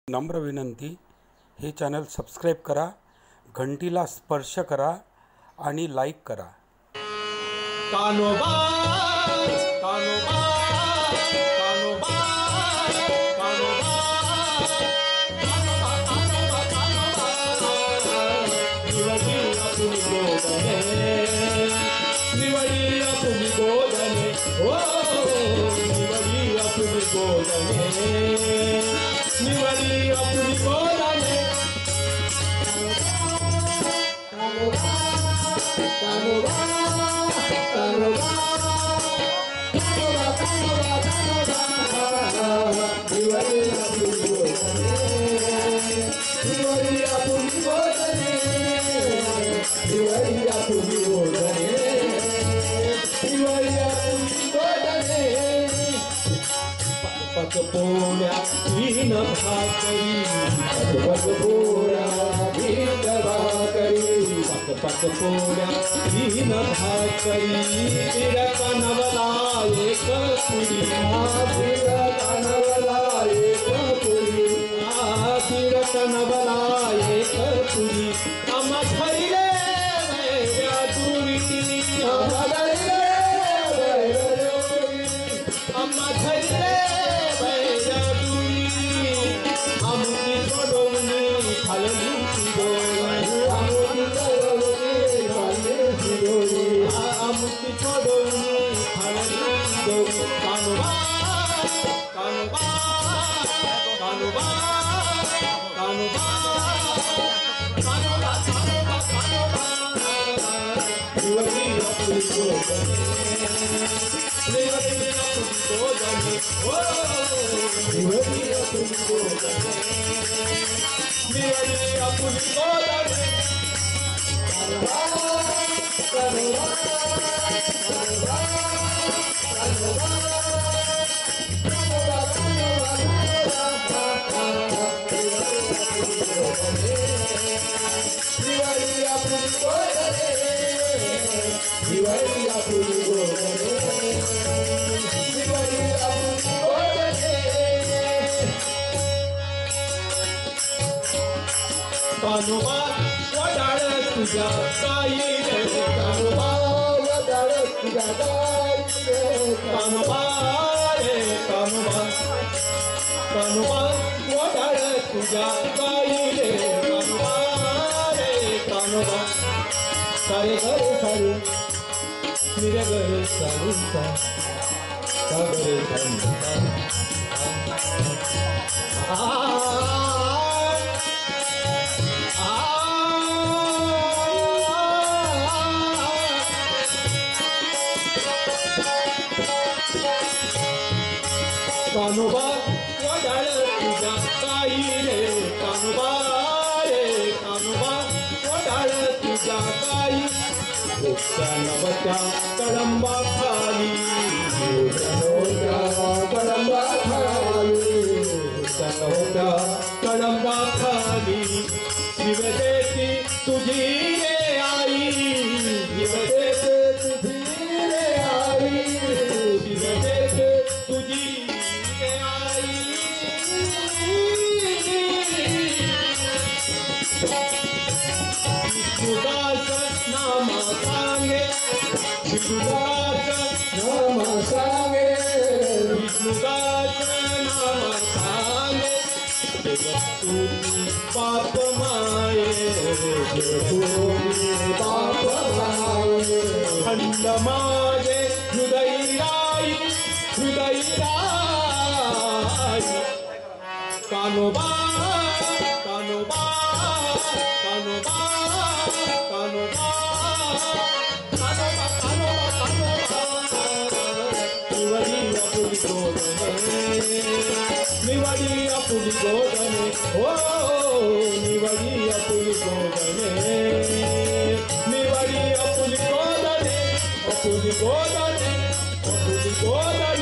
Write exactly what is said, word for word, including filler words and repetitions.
नम्र विनंती, हे चॅनल सबस्क्राईब करा, घंटीला स्पर्श करा आणि लाईक करा। कानोबा कानोबा कानोबा कानोबा कानोबा निवडी आपुनी गोदने निवडी आपुनी गोदने ओ निवडी आपुनी गोदने निवडी आपुनी गोदने कानोबा कानोबा कानोबा कानोबा कानोबा निवडी आपुनी गोदने निवडी आपुनी गोदने निवडी आपुनी गोदने निवडी आपुनी गोदने पक पोळ्या तीन भाकरी पक पोळ्या तीन भाकरी पक पक पोळ्या तीन भाकरी तिरक नवला एक पुरी तिरक नवला एक पुरी तिरक नवला एक पुरी आम्हा धैर्य वैर्या दुरी आम्हा धैर्य आम्हा धैर्य वैर्या दुरी आमची सोडवणी खालली शिरोळी आमची सोडवणी खालली शिरोळी आमची सोडवणी खालली शिरोळी कानोबा कानोबा कानोबा कानोबा कानोबा कानोबा कानोबा निवडी आपुनी गोदने निवडी आपुनी गोदने ओ निवडी आपुनी गोदने निवडी आपुनी गोदने कानोबा कानोबा कानोबा कानोबा कानोबा निवडी आपुनी गोदने निवडी आपुनी गोदने निवडी आपुनी गोदने कानोबा वडाळ तुझ्या काही रे कानोबा वडाळ तुझ्या काही रे कानोबा रे कानोबा कानोबा वडाळ तुझ्या काही रे कानोबा रे कानोबा सारे घरे सारे मेरे घरे सारे सारे सारे कानोबा वडाळ तुझ्या काही रे कानोबा रे कानोबा वडाळ तुझ्या काही होत्या नवत्या कळंबा खाली होत्या कळंबा खाली होत्या नवत्या कळंबा खाली शिवदेती तुझी रे आई शिवदेती तुझी रे आई शिवदेती तुझी विष्णुदास नाम सांगे विष्णुदास नाम सांगे विष्णुदास नाम सांगे जगतुनी पाप माये जगतुनी पाप माये खंड माझे हृदय राई हृदय राई कानोबा कानोबा कानोबा कानोबा कानोबा कानोबा कानोबा निवडी आपुनी गोदने निवडी आपुनी गोदने ओ निवडी आपुनी गोदने निवडी आपुनी गोदने आपुनी गोदने आपुनी गोदने